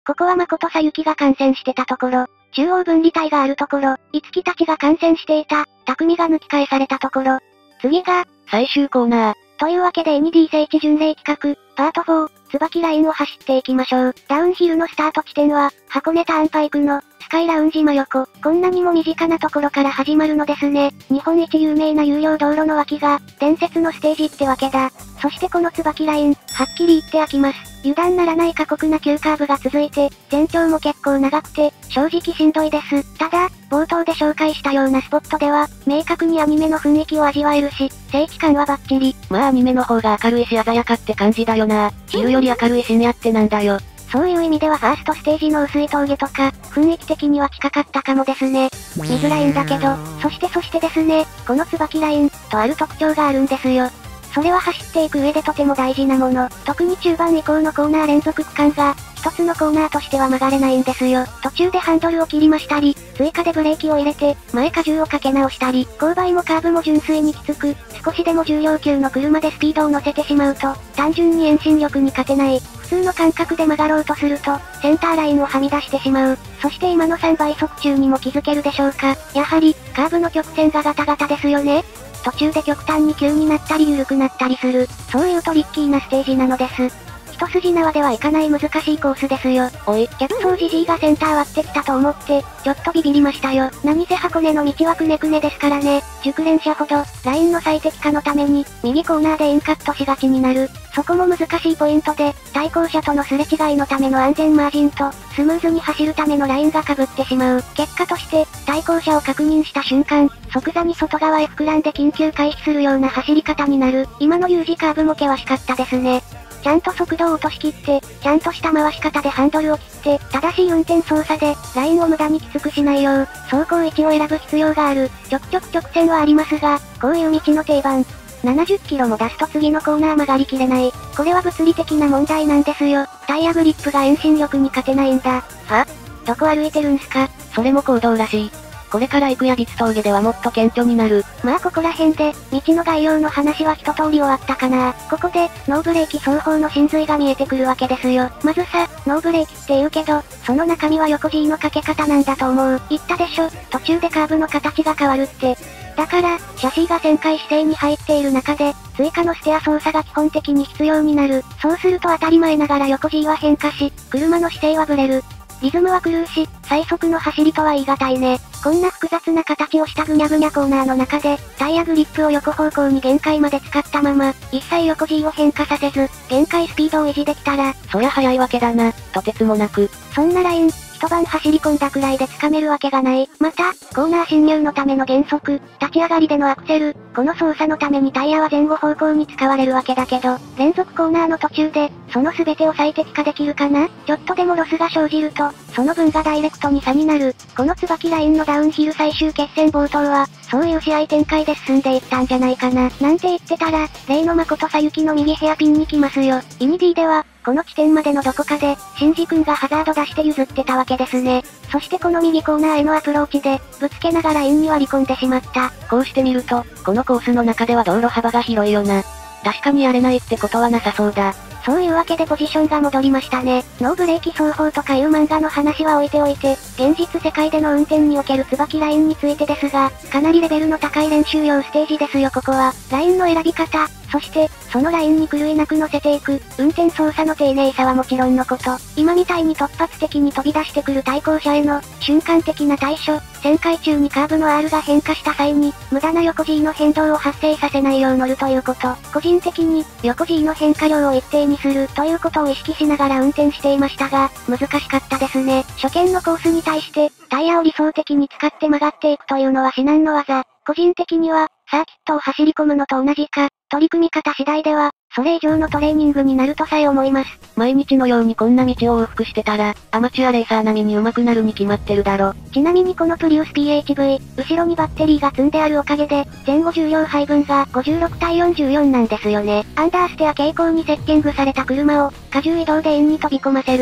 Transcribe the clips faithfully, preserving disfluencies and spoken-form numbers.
ここは誠さゆきが観戦してたところ、中央分離帯があるところ、いつきたちが観戦していた、匠が抜き返されたところ。次が、 最終コーナー。 というわけで エヌディー 聖地巡礼企画、パートフォー、椿ラインを走っていきましょう。ダウンヒルのスタート地点は、箱根ターンパイクの、スカイラウンジ真横。こんなにも身近なところから始まるのですね。日本一有名な有料道路の脇が、伝説のステージってわけだ。そしてこの椿ライン、はっきり言って飽きます。油断ならない過酷な急カーブが続いて、全長も結構長くて、正直しんどいです。ただ、冒頭で紹介したようなスポットでは、明確にアニメの雰囲気を味わえるし、聖地感はバッチリ。 まあアニメの方が明るいし鮮やかって感じだよな。昼より明るい深夜ってなんだよ。 そういう意味ではファーストステージの薄い峠とか、雰囲気的には近かったかもですね。見づらいんだけど、そしてそしてですね、この椿ライン、とある特徴があるんですよ。それは走っていく上でとても大事なもの。特に中盤以降のコーナー連続区間が、一つのコーナーとしては曲がれないんですよ。途中でハンドルを切りましたり、追加でブレーキを入れて、前荷重をかけ直したり、勾配もカーブも純粋にきつく、少しでも重量級の車でスピードを乗せてしまうと、単純に遠心力に勝てない。普通の感覚で曲がろうとすると、センターラインをはみ出してしまう。そして今のさんばい速中にも気づけるでしょうか。やはり、カーブの曲線がガタガタですよね。途中で極端に急になったり緩くなったりする、そういうトリッキーなステージなのです。一筋縄ではいかない難しいコースですよ。おい、逆走じじいがセンター割ってきたと思って、ちょっとビビりましたよ。何せ箱根の道はくねくねですからね。熟練者ほど、ラインの最適化のために、右コーナーでインカットしがちになる。そこも難しいポイントで、対向車とのすれ違いのための安全マージンと、スムーズに走るためのラインが被ってしまう。結果として、対向車を確認した瞬間、即座に外側へ膨らんで緊急回避するような走り方になる。今の U 字カーブも険しかったですね。ちゃんと速度を落としきって、ちゃんとした回し方でハンドルを切って、正しい運転操作で、ラインを無駄にきつくしないよう、走行位置を選ぶ必要がある。ちょくちょく直線はありますが、こういう道の定番。ななじゅっキロも出すと次のコーナー曲がりきれない。これは物理的な問題なんですよ。タイヤグリップが遠心力に勝てないんだ。は？どこ歩いてるんすか？ それも行動らしい。これから行く矢櫃峠ではもっと顕著になる。 まあここら辺で、道の概要の話は一通り終わったかな。ここで、ノーブレーキ双方の真髄が見えてくるわけですよ。まずさ、ノーブレーキって言うけど、その中身は横 G のかけ方なんだと思う。言ったでしょ、途中でカーブの形が変わるって。だから、シャシーが旋回姿勢に入っている中で、追加のステア操作が基本的に必要になる。そうすると当たり前ながら横 G は変化し、車の姿勢はブレる。リズムは狂うし、最速の走りとは言い難いね。こんな複雑な形をしたぐにゃぐにゃコーナーの中で、タイヤグリップを横方向に限界まで使ったまま、一切横 G を変化させず、限界スピードを維持できたら、 そりゃ速いわけだな、とてつもなく。 そんなライン、一晩走り込んだくらいで掴めるわけがない。また、コーナー進入のための減速、立ち上がりでのアクセル、この操作のためにタイヤは前後方向に使われるわけだけど、連続コーナーの途中で、その全てを最適化できるかな？ちょっとでもロスが生じると、その分がダイレクトに差になる。この椿ラインのダウンヒル最終決戦冒頭は、そういう試合展開で進んでいったんじゃないかな。なんて言ってたら、例の誠さゆきの右ヘアピンに来ますよ。イニディでは、この地点までのどこかで、シンジ君がハザード出して譲ってたわけですね。そしてこの右コーナーへのアプローチで、ぶつけながらインに割り込んでしまった。 こうしてみると、このコースの中では道路幅が広いよな。確かにやれないってことはなさそうだ。 そういうわけでポジションが戻りましたね。ノーブレーキ走法とかいう漫画の話は置いておいて、現実世界での運転における椿ラインについてですが、かなりレベルの高い練習用ステージですよここは。ラインの選び方、そして、そのラインに狂いなく乗せていく、運転操作の丁寧さはもちろんのこと、今みたいに突発的に飛び出してくる対向車への、瞬間的な対処、旋回中にカーブの R が変化した際に、無駄な横 G の変動を発生させないよう乗るということ、個人的に、横 G の変化量を一定にするということを意識しながら運転していましたが、難しかったですね。初見のコースに対して、タイヤを理想的に使って曲がっていくというのは至難の技。個人的には、サーキットを走り込むのと同じか、取り組み方次第では、それ以上のトレーニングになるとさえ思います。 毎日のようにこんな道を往復してたら、アマチュアレーサー並みに上手くなるに決まってるだろ。 ちなみにこのプリウス ピーエイチブイ、後ろにバッテリーが積んであるおかげで、前後重量配分がごじゅうろく対よんじゅうよんなんですよね。アンダーステア傾向にセッティングされた車を、荷重移動でインに飛び込ませる。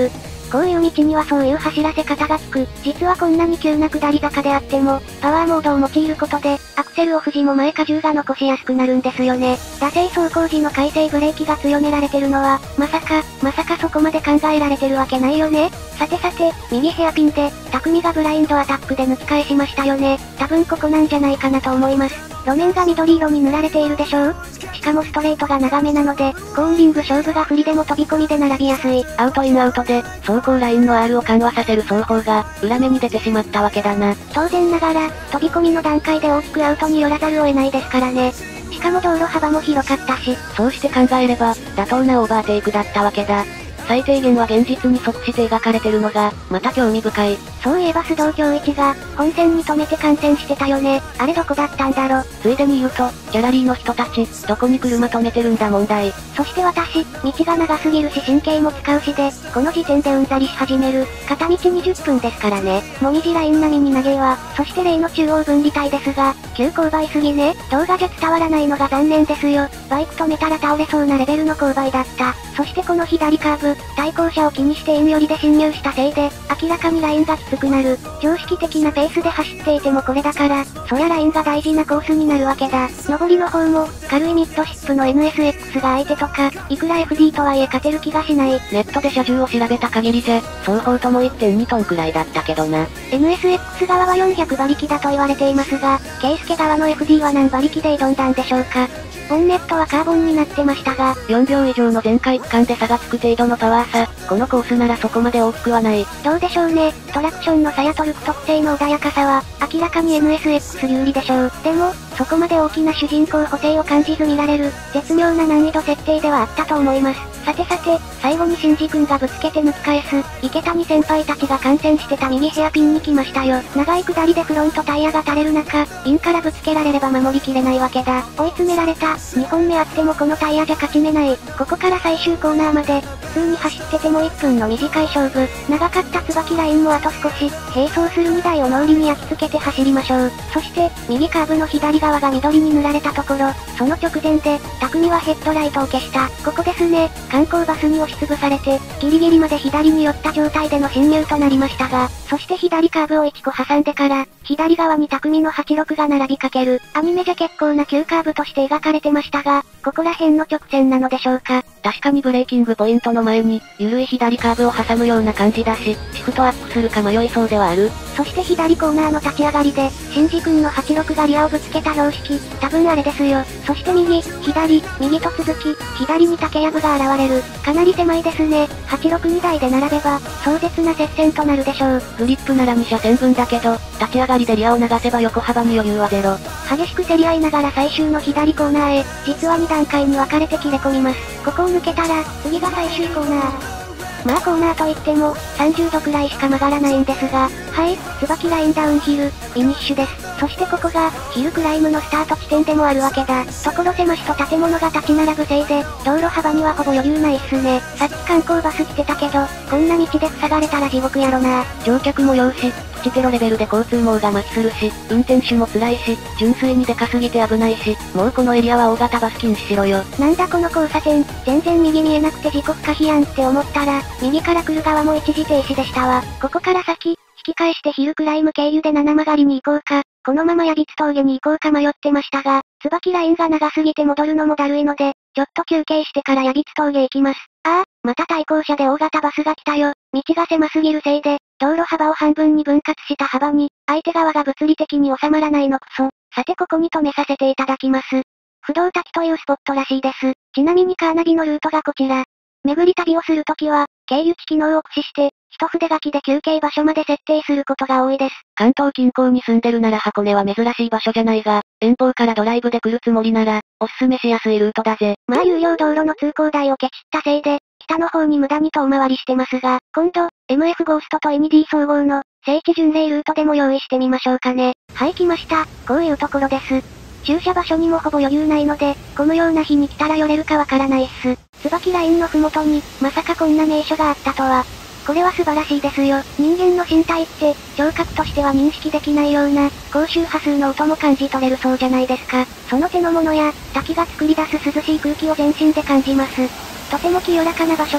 こういう道にはそういう走らせ方が効く。実はこんなに急な下り坂であっても、パワーモードを用いることで、アクセルを踏じも前荷重が残しやすくなるんですよね。惰性走行時の回生ブレーキが強められてるのは、まさか、まさかそこまで考えられてるわけないよね。さてさて、右ヘアピンで、匠がブラインドアタックで抜き返しましたよね。多分ここなんじゃないかなと思います。路面が緑色に塗られているでしょう。しかもストレートが長めなので、コーンリング勝負が不利でも飛び込みで並びやすい。 アウトインアウトで、走行ラインの R を緩和させる走法が、裏目に出てしまったわけだな。 当然ながら、飛び込みの段階で大きくアウトに寄らざるを得ないですからね。しかも道路幅も広かったし。 そうして考えれば、妥当なオーバーテイクだったわけだ。最低限は現実に即して描かれてるのが、また興味深い。 そういえば須藤恭一が、本線に止めて観戦してたよね。あれどこだったんだろ。 ついでに言うと、ギャラリーの人たち、どこに車止めてるんだ問題。 そして私、道が長すぎるし神経も使うしで、この時点でうんざりし始める。片道にじゅっぷんですからね。もみじライン並みに長えわ。そして例の中央分離帯ですが、急勾配すぎね。動画じゃ伝わらないのが残念ですよ。バイク止めたら倒れそうなレベルの勾配だった。そしてこの左カーブ、対向車を気にして遠寄りで進入したせいで、明らかにラインがきつくなる。常識的なペースで走っていてもこれだから、そりゃラインが大事なコースになるわけだ。上りの方も、軽いミッドシップの エヌエスエックス が相手とか、いくら エフディー とはいえ勝てる気がしない。 ネットで車重を調べた限りじゃ、双方とも いってんにトンくらいだったけどな。 エヌエスエックス 側はよんひゃく馬力だと言われていますが、ケイスケ側の エフディー は何馬力で挑んだんでしょうか。ボンネットはカーボンになってましたが、 よんびょう以上の全開区間で差がつく程度のパワー差、このコースならそこまで大きくはない。 どうでしょうね、トラクションの差やトルク特性の穏やかさは、明らかに エヌエスエックス 有利でしょう。でも、そこまで大きな主人公補正を感じず見られる、絶妙な難易度設定ではあったと思います。さてさて、最後にシンジ君がぶつけて抜き返す、池谷先輩たちが観戦してた右ヘアピンに来ましたよ。長い下りでフロントタイヤが垂れる中、インからぶつけられれば守りきれないわけだ。追い詰められた、にほんめあってもこのタイヤじゃ勝ち目ない。ここから最終コーナーまで、普通に走っててもいっぷんの短い勝負。長かった椿ラインもあと少し、並走するにだいを脳裏に焼き付けて走りましょう。そして、右カーブの左側が緑に塗られたところ、その直前で、匠はヘッドライトを消した。ここですね、観光バスに押しつぶされて、ギリギリまで左に寄った状態での進入となりましたが、そして左カーブをいっこ挟んでから、左側に匠のはちろくが並びかける。アニメじゃ結構な急カーブとして描かれてましたが、ここら辺の直線なのでしょうか。 確かにブレーキングポイントの前に、緩い左カーブを挟むような感じだし、シフトアップするか迷いそうではある。 そして左コーナーの立ち上がりで、シンジ君のはちろくがリアをぶつけた標識、多分あれですよ。そして右、左、右と続き、左に竹やぶが現れる。かなり狭いですね。はちろくにだいで並べば、壮絶な接戦となるでしょう。 グリップならに車線分だけど、立ち上がりでリアを流せば横幅に余裕はゼロ。 激しく競り合いながら最終の左コーナーへ、実はに段階に分かれて切れ込みます。ここを抜けたら、次が最終コーナー。まあコーナーといっても、さんじゅうどくらいしか曲がらないんですが、はい、椿ラインダウンヒル、フィニッシュです。そしてここが、ヒルクライムのスタート地点でもあるわけだ。所狭しと建物が立ち並ぶせいで、道路幅にはほぼ余裕ないっすね。さっき観光バス来てたけど、こんな道で塞がれたら地獄やろな。 乗客も酔うし、プチテロレベルで交通網が麻痺するし、運転手も辛いし、純粋にでかすぎて危ないし、もうこのエリアは大型バス禁止しろよ。 なんだこの交差点、全然右見えなくて時刻可否やんって思ったら、右から来る側も一時停止でしたわ。ここから先、引き返してヒルクライム経由で七曲がりに行こうか、このままヤビツ峠に行こうか迷ってましたが、椿ラインが長すぎて戻るのもだるいので、ちょっと休憩してからヤビツ峠行きます。ああ、また対向車で大型バスが来たよ。道が狭すぎるせいで、道路幅を半分に分割した幅に、相手側が物理的に収まらないのクソ。さてここに止めさせていただきます。不動滝というスポットらしいです。ちなみにカーナビのルートがこちら。巡り旅をするときは、経由地機能を駆使して、一筆書きで休憩場所まで設定することが多いです。 関東近郊に住んでるなら箱根は珍しい場所じゃないが、遠方からドライブで来るつもりなら、おすすめしやすいルートだぜ。 まあ有料道路の通行台をケチったせいで、北の方に無駄に遠回りしてますが、今度、エムエフ ゴーストと エヌディー 総合の、聖地巡礼ルートでも用意してみましょうかね。はい来ました。こういうところです。駐車場所にもほぼ余裕ないので、このような日に来たら寄れるかわからないっす。椿ラインのふもとに、まさかこんな名所があったとは。これは素晴らしいですよ。人間の身体って、聴覚としては認識できないような、高周波数の音も感じ取れるそうじゃないですか。その手のものや、滝が作り出す涼しい空気を全身で感じます。とても清らかな場所です。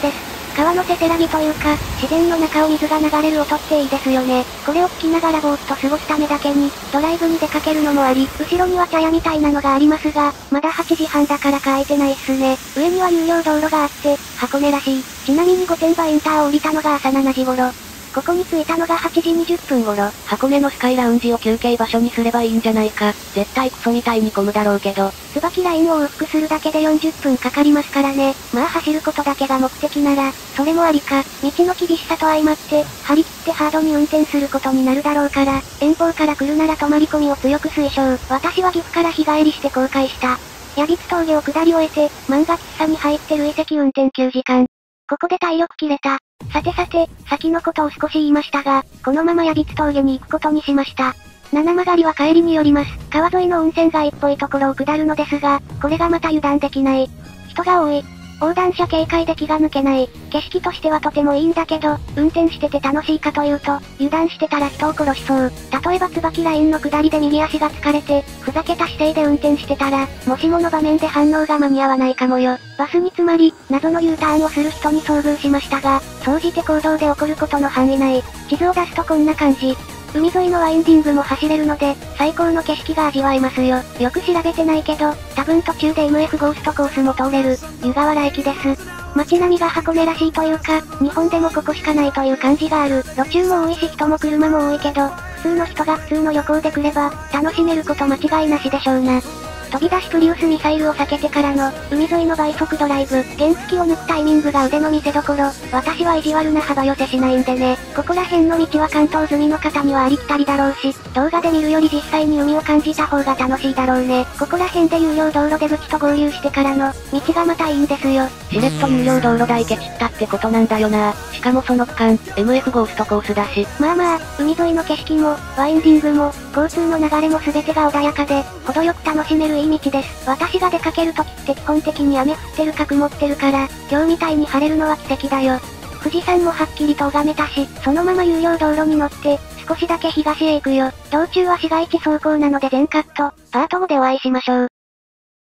川のせせらぎというか、自然の中を水が流れる音っていいですよね。これを聞きながらぼーっと過ごすためだけに、ドライブに出かけるのもあり、後ろには茶屋みたいなのがありますが、まだはちじはんだからか空いてないっすね。上には有料道路があって、箱根らしい。ちなみに御殿場インターを降りたのが朝しちじ頃。ここに着いたのがはちじにじゅっぷん頃。 箱根のスカイラウンジを休憩場所にすればいいんじゃないか。絶対クソみたいに混むだろうけど。 椿ラインを往復するだけでよんじゅっぷんかかりますからね。まあ走ることだけが目的なら、それもありか。道の厳しさと相まって、張り切ってハードに運転することになるだろうから、遠方から来るなら泊まり込みを強く推奨。私は岐阜から日帰りして後悔した。矢櫃峠を下り終えて、漫画喫茶に入って累積運転きゅうじかん。ここで体力切れた。さてさて、先のことを少し言いましたが、このまま矢櫃峠に行くことにしました。七曲りは帰りによります。川沿いの温泉街っぽいところを下るのですが、これがまた油断できない。人が多い。横断者警戒で気が抜けない。景色としてはとてもいいんだけど、運転してて楽しいかというと、油断してたら人を殺しそう。例えば椿ラインの下りで右足が疲れて、ふざけた姿勢で運転してたら、もしもの場面で反応が間に合わないかもよ。バスに詰まり、謎の U ターンをする人に遭遇しましたが、総じて行動で起こることの範囲内。地図を出すとこんな感じ。海沿いのワインディングも走れるので、最高の景色が味わえますよ。よく調べてないけど、多分途中で エムエフ ゴーストコースも通れる、湯河原駅です。街並みが箱根らしいというか、日本でもここしかないという感じがある。路中も多いし人も車も多いけど、普通の人が普通の旅行で来れば、楽しめること間違いなしでしょうな。飛び出しプリウスミサイルを避けてからの、海沿いの倍速ドライブ、原付を抜くタイミングが腕の見せ所。私は意地悪な幅寄せしないんでね。ここら辺の道は関東済みの方にはありきたりだろうし、動画で見るより実際に海を感じた方が楽しいだろうね。ここら辺で有料道路出口と合流してからの、道がまたいいんですよ。 しれっと有料道路代ケチったってことなんだよな。しかもその区間、エムエフ ゴーストコースだし。 まあまあ、海沿いの景色も、ワインディングも、交通の流れも全てが穏やかで、程よく楽しめるいい道です。私が出かけるときって基本的に雨降ってるか曇ってるから、今日みたいに晴れるのは奇跡だよ。富士山もはっきりと拝めたし、そのまま有料道路に乗って、少しだけ東へ行くよ。道中は市街地走行なので全カット、パートごでお会いしましょう。